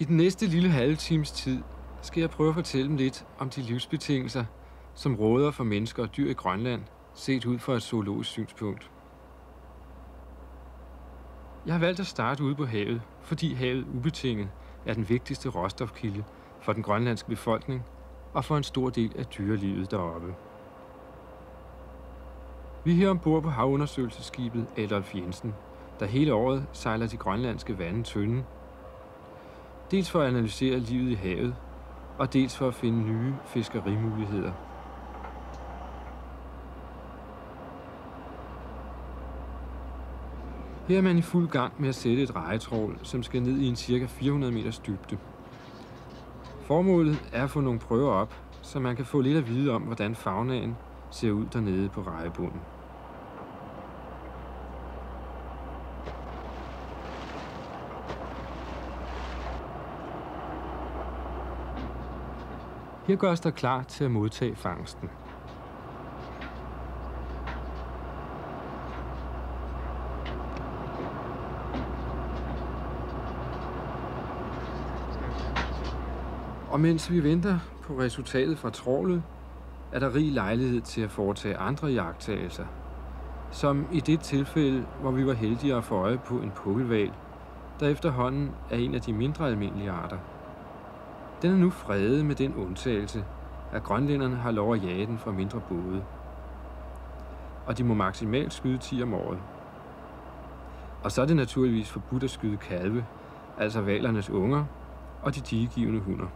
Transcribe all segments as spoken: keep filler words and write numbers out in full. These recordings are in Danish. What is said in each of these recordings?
I den næste lille halve times tid skal jeg prøve at fortælle dem lidt om de livsbetingelser, som råder for mennesker og dyr i Grønland, set ud fra et zoologisk synspunkt. Jeg har valgt at starte ude på havet, fordi havet ubetinget er den vigtigste råstofkilde for den grønlandske befolkning og for en stor del af dyrelivet deroppe. Vi er her ombord på havundersøgelsesskibet Adolf Jensen, der hele året sejler de grønlandske vande tynde, dels for at analysere livet i havet, og dels for at finde nye fiskerimuligheder. Her er man i fuld gang med at sætte et rejetrål, som skal ned i en cirka fire hundrede meters dybde. Formålet er at få nogle prøver op, så man kan få lidt at vide om, hvordan faunaen ser ud dernede på rejebunden. Her gøres der klar til at modtage fangsten. Og mens vi venter på resultatet fra trawlet, er der rig lejlighed til at foretage andre iagttagelser, som i det tilfælde, hvor vi var heldige at få øje på en pukkelhval, der efterhånden er en af de mindre almindelige arter. Den er nu fredet med den undtagelse, at grønlænderne har lov at jage den fra mindre både. Og de må maksimalt skyde ti om året. Og så er det naturligvis forbudt at skyde kalve, altså hvalernes unger og de diegivende hunner.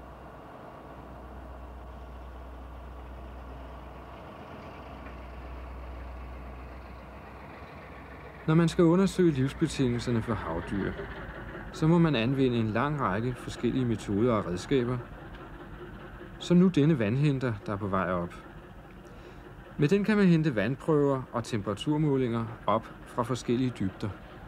Når man skal undersøge livsbetingelserne for havdyr, så må man anvende en lang række forskellige metoder og redskaber, som nu denne vandhenter, der er på vej op. Med den kan man hente vandprøver og temperaturmålinger op fra forskellige dybder.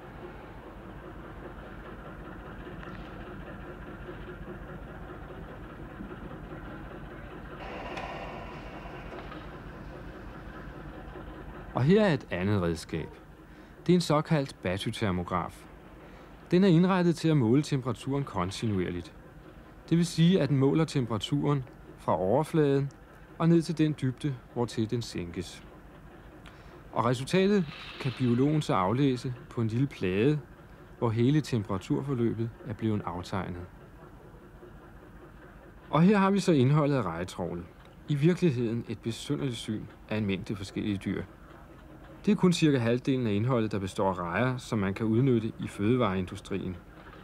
Og her er et andet redskab. Det er en såkaldt batytermograf. Den er indrettet til at måle temperaturen kontinuerligt. Det vil sige, at den måler temperaturen fra overfladen og ned til den dybde, hvortil den sænkes. Og resultatet kan biologen så aflæse på en lille plade, hvor hele temperaturforløbet er blevet aftegnet. Og her har vi så indholdet af rejetrålet. I virkeligheden et besynderligt syn af en mængde forskellige dyr. Det er kun cirka halvdelen af indholdet, der består af rejer, som man kan udnytte i fødevareindustrien.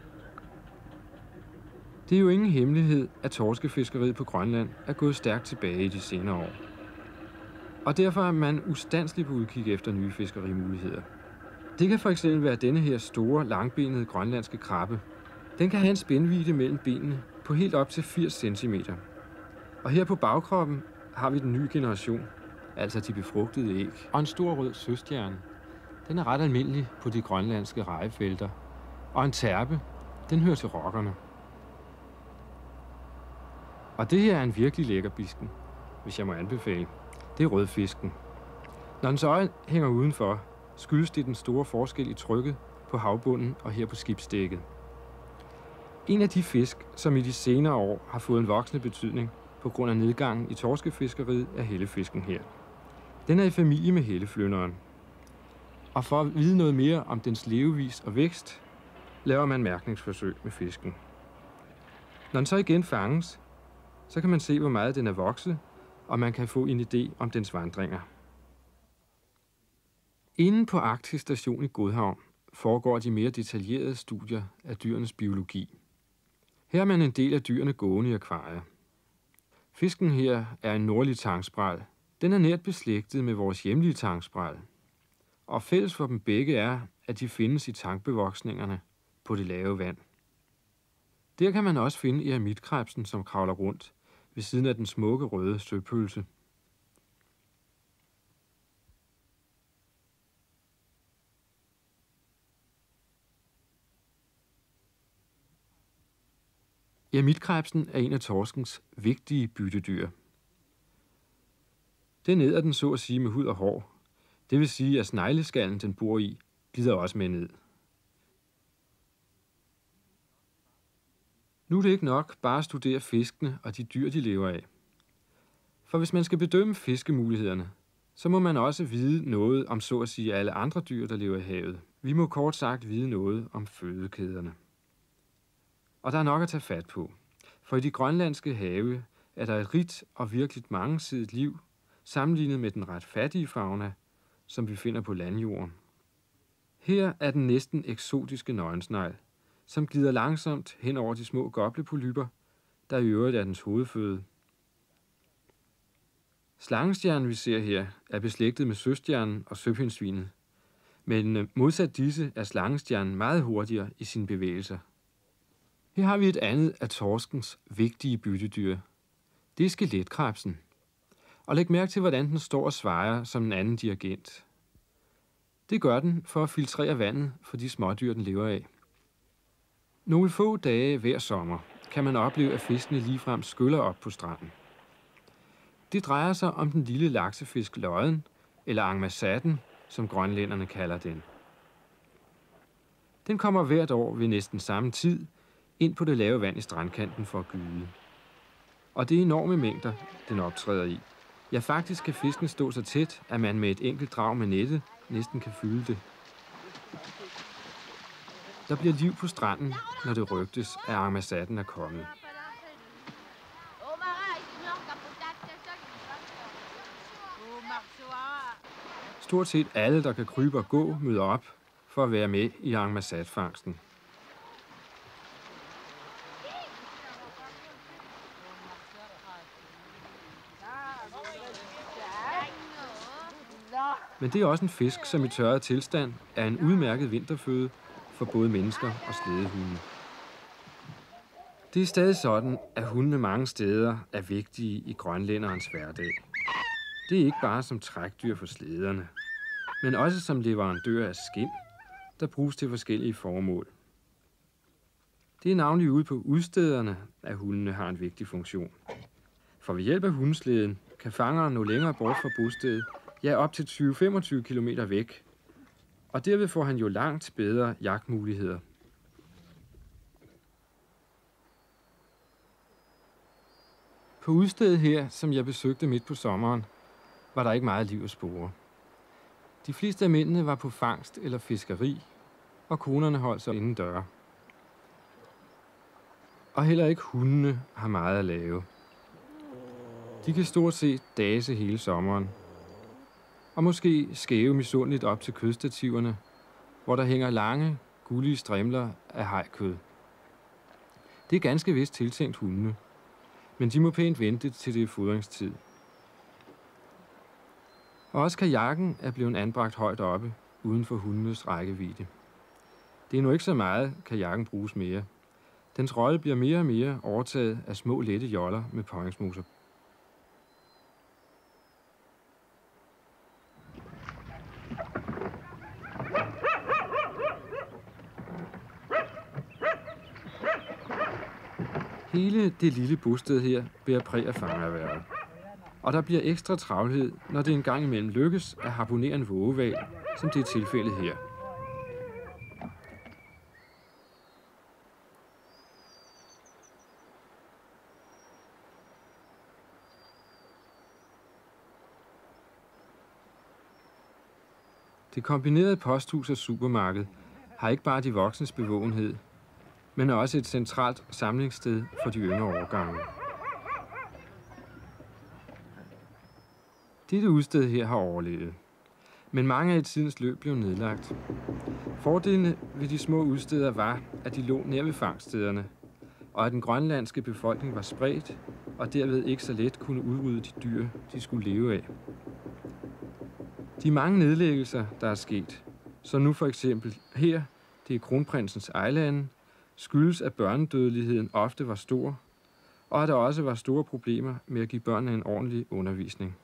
Det er jo ingen hemmelighed, at torskefiskeriet på Grønland er gået stærkt tilbage i de senere år. Og derfor er man ustandselig på udkig efter nye fiskerimuligheder. Det kan for eksempel være denne her store, langbenede grønlandske krabbe. Den kan have en spændvidde mellem benene på helt op til firs centimeter. Og her på bagkroppen har vi den nye generation, altså de befrugtede æg, og en stor rød søstjerne. Den er ret almindelig på de grønlandske rejefelter. Og en terpe, den hører til rokkerne. Og det her er en virkelig lækker bisken, hvis jeg må anbefale. Det er rødfisken. Når dens øje hænger udenfor, skyldes det den store forskel i trykket på havbunden og her på skibsdækket. En af de fisk, som i de senere år har fået en voksende betydning på grund af nedgangen i torskefiskeriet, er hellefisken her. Den er i familie med helleflynderen. Og for at vide noget mere om dens levevis og vækst, laver man mærkningsforsøg med fisken. Når den så igen fanges, så kan man se, hvor meget den er vokset, og man kan få en idé om dens vandringer. Inde på Arktisk Station i Godhavn foregår de mere detaljerede studier af dyrenes biologi. Her er man en del af dyrene gående i akvarier. Fisken her er en nordlig tangspræl. Den er nært beslægtet med vores hjemlige tangspræl. Og fælles for dem begge er, at de findes i tangbevoksningerne på det lave vand. Der kan man også finde eremitkrebsen, som kravler rundt ved siden af den smukke røde søpølse. Eremitkrebsen er en af torskens vigtige byttedyr. Den æder den så at sige med hud og hår. Det vil sige, at snegleskallen, den bor i, glider også med ned. Nu er det ikke nok bare at studere fiskene og de dyr, de lever af. For hvis man skal bedømme fiskemulighederne, så må man også vide noget om så at sige alle andre dyr, der lever i havet. Vi må kort sagt vide noget om fødekæderne. Og der er nok at tage fat på. For i de grønlandske have er der et rigt og virkelig mangesidigt liv, sammenlignet med den ret fattige fauna, som vi finder på landjorden. Her er den næsten eksotiske nøgensnegl, som glider langsomt hen over de små goplepolypper, der i øvrigt er dens hovedføde. Slangestjernen, vi ser her, er beslægtet med søstjernen og søpindsvinet, men modsat disse er slangestjernen meget hurtigere i sine bevægelser. Her har vi et andet af torskens vigtige byttedyr. Det er skeletkrebsen. Og læg mærke til, hvordan den står og svejer som en anden dirigent. Det gør den for at filtrere vandet for de smådyr, den lever af. Nogle få dage hver sommer kan man opleve, at fiskene ligefrem skyller op på stranden. Det drejer sig om den lille laksefisk lodden, eller angmasaten, som grønlænderne kalder den. Den kommer hvert år ved næsten samme tid ind på det lave vand i strandkanten for at gyde. Og det er enorme mængder, den optræder i. Ja, faktisk kan fisken stå så tæt, at man med et enkelt drag med nettet næsten kan fylde det. Der bliver liv på stranden, når det rygtes, at angmasaten er kommet. Stort set alle, der kan krybe og gå, møder op for at være med i angmasatfangsten. Men det er også en fisk, som i tørret tilstand er en udmærket vinterføde for både mennesker og slædehunde. Det er stadig sådan, at hundene mange steder er vigtige i grønlænderens hverdag. Det er ikke bare som trækdyr for slæderne, men også som leverandør af skind, der bruges til forskellige formål. Det er navnlig ude på udstederne, at hundene har en vigtig funktion. For ved hjælp af hundeslæden kan fangeren nå længere bort fra bostedet, ja op til tyve til femogtyve kilometer væk, og derved får han jo langt bedre jagtmuligheder. På udstedet her, som jeg besøgte midt på sommeren, var der ikke meget liv at spore. De fleste af mændene var på fangst eller fiskeri, og konerne holdt sig inden døre. Og heller ikke hundene har meget at lave. De kan stort set dase hele sommeren, og måske skæve misundeligt op til kødstativerne, hvor der hænger lange, gullige strimler af hajkød. Det er ganske vist tiltænkt hundene, men de må pænt vente til det er fodringstid. Og også kajakken er blevet anbragt højt oppe, uden for hundenes rækkevidde. Det er nu ikke så meget, kajakken bruges mere. Dens rolle bliver mere og mere overtaget af små, lette joller med påhængsmoser. Hele det lille bosted her bærer præg af fangererhvervet. Og der bliver ekstra travlhed, når det engang imellem lykkes at harpunere en vågehval, som det er tilfældet her. Det kombinerede posthus og supermarked har ikke bare de voksnes bevågenhed, men er også et centralt samlingssted for de yngre årgange. Dette udsted her har overlevet, men mange af i tidens løb blev nedlagt. Fordelene ved de små udsteder var, at de lå nær ved fangststederne, og at den grønlandske befolkning var spredt, og derved ikke så let kunne udrydde de dyr, de skulle leve af. De mange nedlæggelser, der er sket, som nu for eksempel her, det er Kronprinsens Eilande, skyldes, at børnedødeligheden ofte var stor, og at der også var store problemer med at give børnene en ordentlig undervisning.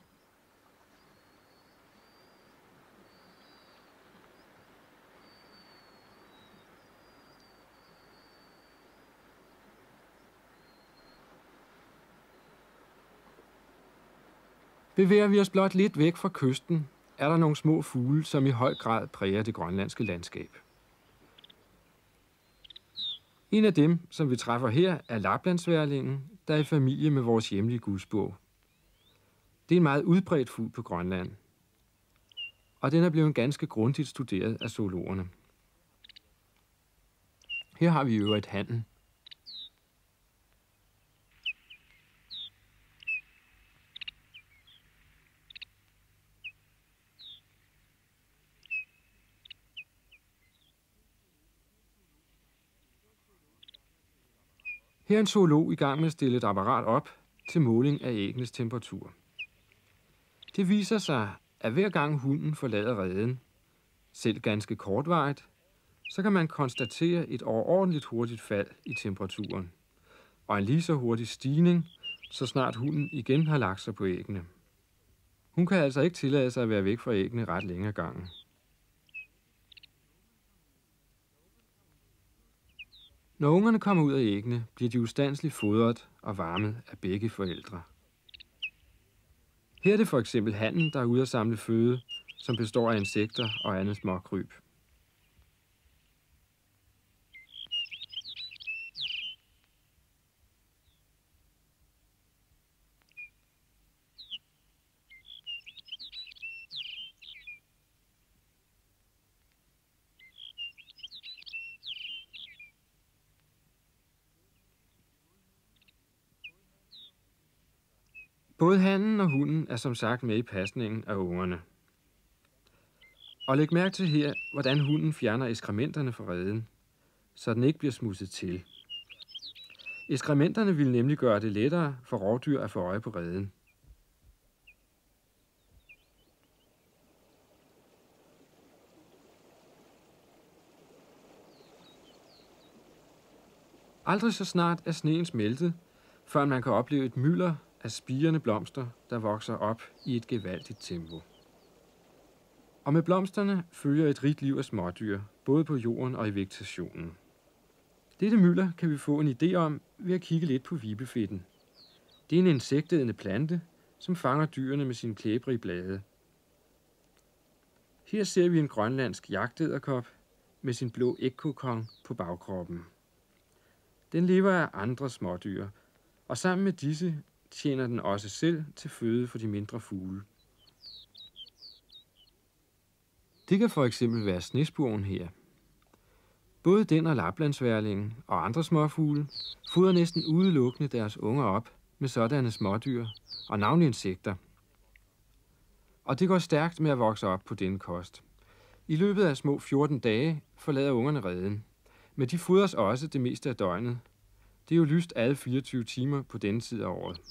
Bevæger vi os blot lidt væk fra kysten, er der nogle små fugle, som i høj grad præger det grønlandske landskab. En af dem, som vi træffer her, er laplandsværlingen, der er i familie med vores hjemlige gudsbog. Det er en meget udbredt fugl på Grønland, og den er blevet ganske grundigt studeret af zoologerne. Her har vi jo et hannen. Her er en zoolog i gang med at stille et apparat op til måling af æggenes temperatur. Det viser sig, at hver gang hunden forlader reden, selv ganske kortvarigt, så kan man konstatere et overordentligt hurtigt fald i temperaturen, og en lige så hurtig stigning, så snart hunden igen har lagt sig på æggene. Hun kan altså ikke tillade sig at være væk fra æggene ret længe ad gangen. Når ungerne kommer ud af æggene, bliver de ustandsligt fodret og varmet af begge forældre. Her er det for eksempel hannen, der er ude at samle føde, som består af insekter og andet småkryb. Både hannen og hunden er som sagt med i pasningen af ungerne. Og læg mærke til her, hvordan hunden fjerner ekskrementerne fra reden, så den ikke bliver smudset til. Ekskrementerne vil nemlig gøre det lettere for rovdyr at få øje på reden. Aldrig så snart er sneen smeltet, før man kan opleve et mylder af spirende blomster, der vokser op i et gevaldigt tempo. Og med blomsterne følger et rigt liv af smådyr, både på jorden og i vegetationen. Dette mylder kan vi få en idé om ved at kigge lidt på vibefetten. Det er en insektædende plante, som fanger dyrene med sine klæbrige blade. Her ser vi en grønlandsk jagtedderkop med sin blå ægkokon på bagkroppen. Den lever af andre smådyr, og sammen med disse tjener den også selv til føde for de mindre fugle. Det kan for eksempel være snespurven her. Både den og laplandsværlingen og andre småfugle fodrer næsten udelukkende deres unger op med sådanne smådyr og navnlig insekter. Og det går stærkt med at vokse op på denne kost. I løbet af små fjorten dage forlader ungerne reden, men de fodres også det meste af døgnet. Det er jo lyst alle fireogtyve timer på denne tid af året.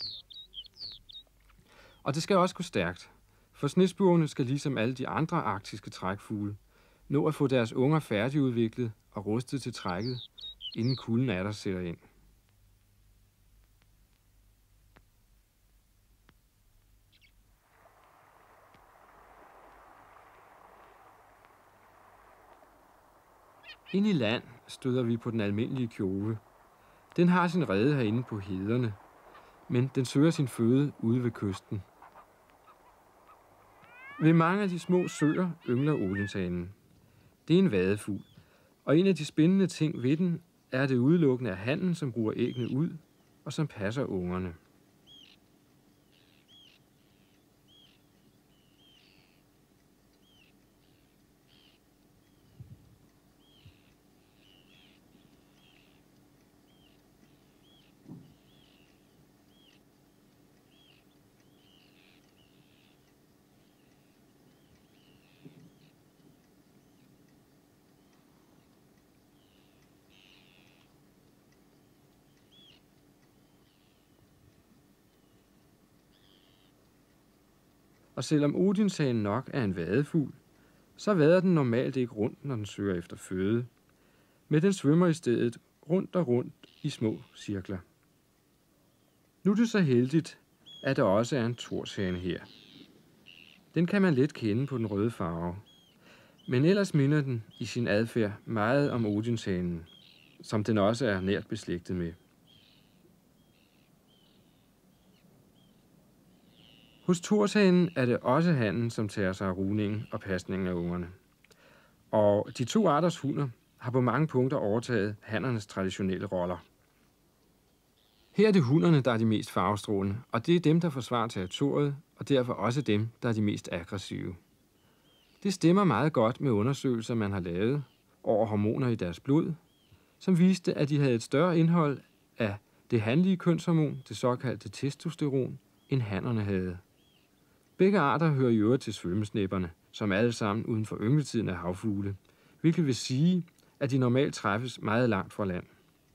Og det skal også gå stærkt, for snespurvene skal ligesom alle de andre arktiske trækfugle nå at få deres unger færdigudviklet og rustet til trækket, inden kulden atter sætter ind. Ind i land støder vi på den almindelige kjove. Den har sin rede herinde på hederne, men den søger sin føde ude ved kysten. Ved mange af de små søer yngler olinshanen. Det er en vadefugl, og en af de spændende ting ved den er det udelukkende af hannen, som bruger æggene ud og som passer ungerne. Og selvom odinshanen nok er en vadefugl, så vader den normalt ikke rundt, når den søger efter føde. Men den svømmer i stedet rundt og rundt i små cirkler. Nu er det så heldigt, at der også er en torshane her. Den kan man let kende på den røde farve. Men ellers minder den i sin adfærd meget om odinshanen, som den også er nært beslægtet med. Hos torshanen er det også hannen, som tager sig af rugningen og pasningen af ungerne. Og de to arters hunder har på mange punkter overtaget hannernes traditionelle roller. Her er det hunnerne, der er de mest farvestrålende, og det er dem, der forsvarer territoriet, og derfor også dem, der er de mest aggressive. Det stemmer meget godt med undersøgelser, man har lavet over hormoner i deres blod, som viste, at de havde et større indhold af det hanlige kønshormon, det såkaldte testosteron, end hannerne havde. Begge arter hører i øvrigt til svømmesnæpperne, som alle sammen uden for yngletiden af havfugle, hvilket vil sige, at de normalt træffes meget langt fra land.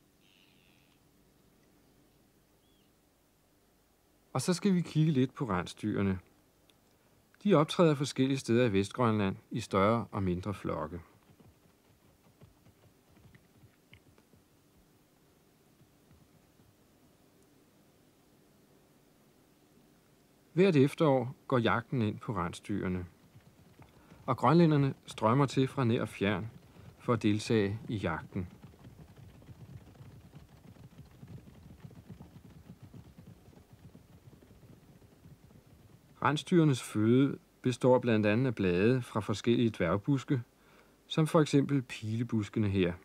Og så skal vi kigge lidt på rensdyrene. De optræder forskellige steder i Vestgrønland i større og mindre flokke. Hvert efterår går jagten ind på rensdyrene, og grønlænderne strømmer til fra nær og fjern for at deltage i jagten. Rensdyrenes føde består blandt andet af blade fra forskellige dværgbuske, som for eksempel pilebuskene her.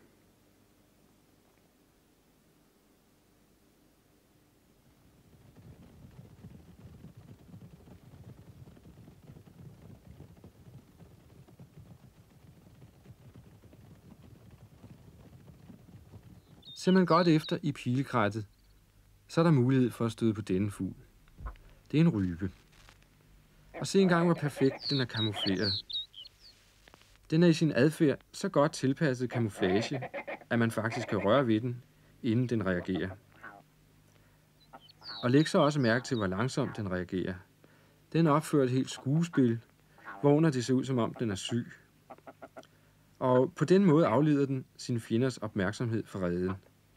Ser man godt efter i pilekrattet, så er der mulighed for at støde på denne fugl. Det er en rype. Og se engang, hvor perfekt den er kamufleret. Den er i sin adfærd så godt tilpasset kamuflage, at man faktisk kan røre ved den, inden den reagerer. Og læg så også mærke til, hvor langsomt den reagerer. Den opfører et helt skuespil, hvorunder det ser ud, som om den er syg. Og på den måde afleder den sine fjenders opmærksomhed fra reden.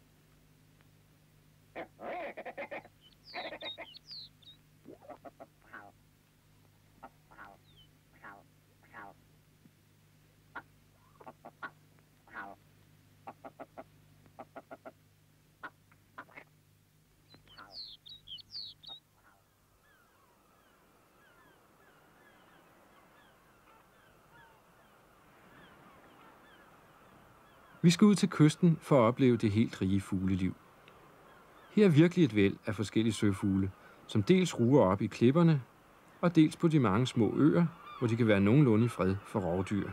Vi skal ud til kysten for at opleve det helt rige fugleliv. Her er virkelig et væld af forskellige søfugle, som dels ruger op i klipperne, og dels på de mange små øer, hvor de kan være nogenlunde i fred for rovdyr.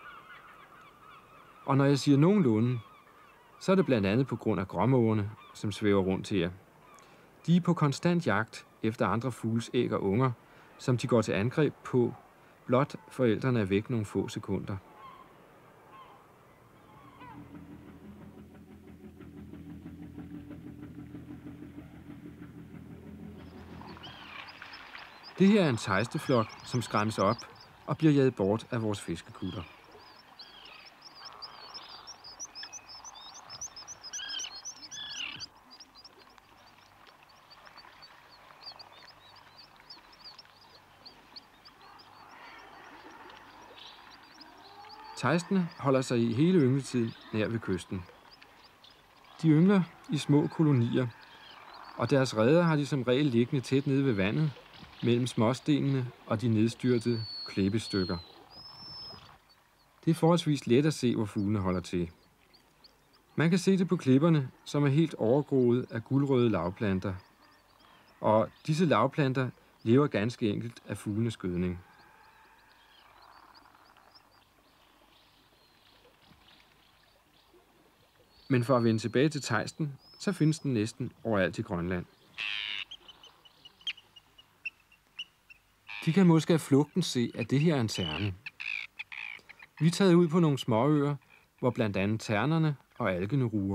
Og når jeg siger nogenlunde, så er det blandt andet på grund af gråmågerne, som svæver rundt her. De er på konstant jagt efter andre fugles æg og unger, som de går til angreb på, blot forældrene er væk nogle få sekunder. Det her er en tejsteflok, som skræmmes op og bliver jaget bort af vores fiskekutter. Tejstene holder sig i hele yngletiden nær ved kysten. De yngler i små kolonier, og deres reder har de som regel liggende tæt nede ved vandet, mellem småstenene og de nedstyrtede klippestykker. Det er forholdsvis let at se, hvor fuglene holder til. Man kan se det på klipperne, som er helt overgroet af guldrøde lavplanter. Og disse lavplanter lever ganske enkelt af fuglenes gødning. Men for at vende tilbage til tejsten, så findes den næsten overalt i Grønland. De kan måske af flugten se, at det her er en terne. Vi er taget ud på nogle småøer, hvor blandt andet ternerne og algene ruger.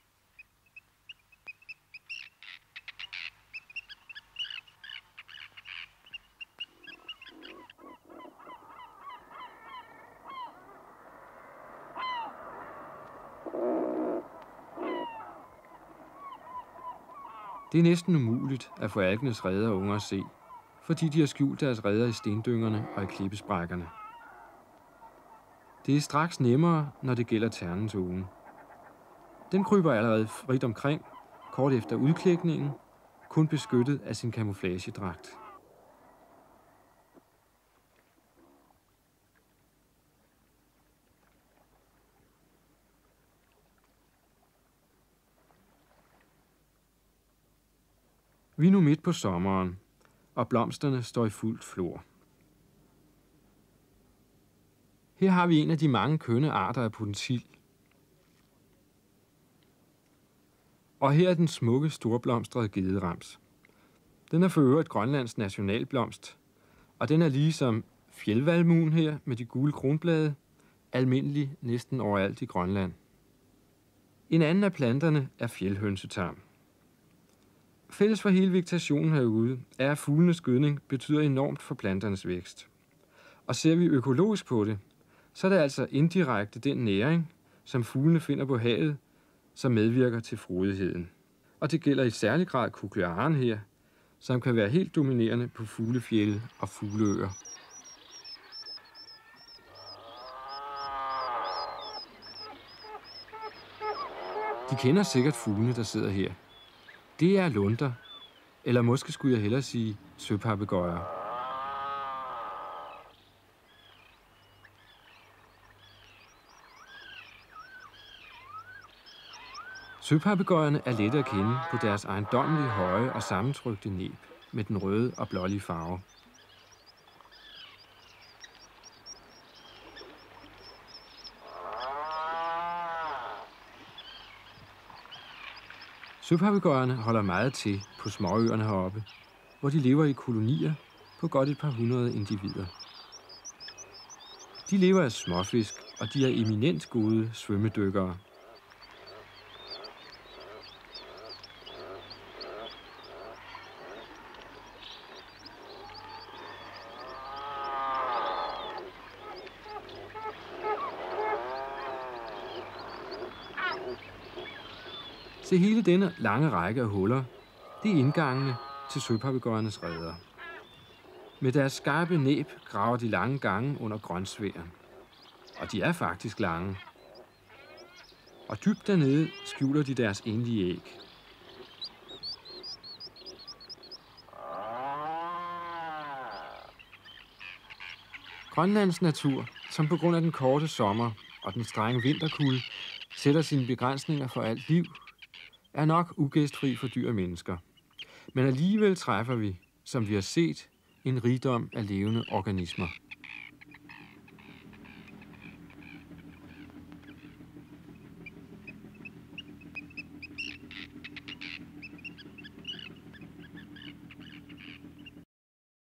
Det er næsten umuligt at få algenes reder og unger at se, fordi de har skjult deres reder i stendyngerne og i klippesprækkerne. Det er straks nemmere, når det gælder ternens unge. Den kryber allerede frit omkring, kort efter udklækningen, kun beskyttet af sin camouflagedragt. Vi er nu midt på sommeren, og blomsterne står i fuldt flor. Her har vi en af de mange kønne arter af potensild. Og her er den smukke, storblomstrede gederams. Den er for øvrigt Grønlands nationalblomst, og den er ligesom fjeldvalmuen her med de gule kronblade, almindelig næsten overalt i Grønland. En anden af planterne er fjeldhønsetarm. Fælles for hele vegetationen herude er, at fuglenes gødning betyder enormt for planternes vækst. Og ser vi økologisk på det, så er det altså indirekte den næring, som fuglene finder på havet, som medvirker til frodigheden. Og det gælder i særlig grad koklejaren her, som kan være helt dominerende på fuglefjelde og fugleøer. De kender sikkert fuglene, der sidder her. Det er lunder, eller måske skulle jeg hellere sige søpapegøjer. Søpapegøjerne er lette at kende på deres ejendommelige høje og sammentrykte næb med den røde og blålige farve. Søpapegøjerne holder meget til på småøerne heroppe, hvor de lever i kolonier på godt et par hundrede individer. De lever af småfisk, og de er eminent gode svømmedykkere. Se hele denne lange række af huller, det er indgangene til søpapegøjernes reder. Med deres skarpe næb graver de lange gange under grønsværen. Og de er faktisk lange. Og dybt dernede skjuler de deres enlige æg. Grønlands natur, som på grund af den korte sommer og den strenge vinterkulde sætter sine begrænsninger for alt liv, er nok ugæstfri for dyr og mennesker. Men alligevel træffer vi, som vi har set, en rigdom af levende organismer.